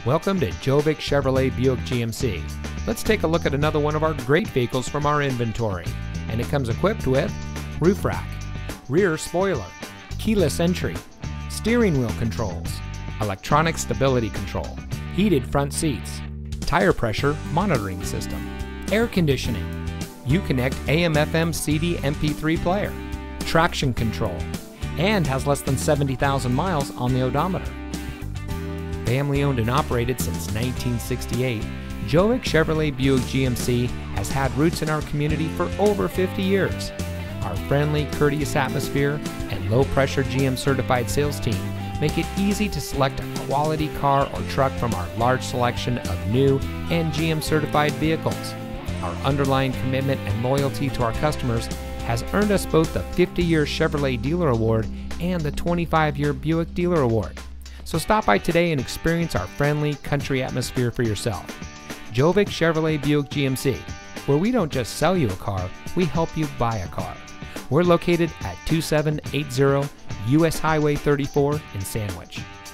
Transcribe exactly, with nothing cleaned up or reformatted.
Welcome to Jovic Chevrolet Buick G M C. Let's take a look at another one of our great vehicles from our inventory. And it comes equipped with roof rack, rear spoiler, keyless entry, steering wheel controls, electronic stability control, heated front seats, tire pressure monitoring system, air conditioning, Uconnect A M F M C D M P three player, traction control, and has less than seventy thousand miles on the odometer. Family owned and operated since nineteen sixty-eight, Jovic Chevrolet Buick G M C has had roots in our community for over fifty years. Our friendly, courteous atmosphere and low-pressure G M certified sales team make it easy to select a quality car or truck from our large selection of new and G M certified vehicles. Our underlying commitment and loyalty to our customers has earned us both the fifty year Chevrolet Dealer Award and the twenty-five year Buick Dealer Award. So stop by today and experience our friendly country atmosphere for yourself. Jovic Chevrolet Buick G M C, where we don't just sell you a car, we help you buy a car. We're located at two seven eight zero U S Highway thirty-four in Sandwich.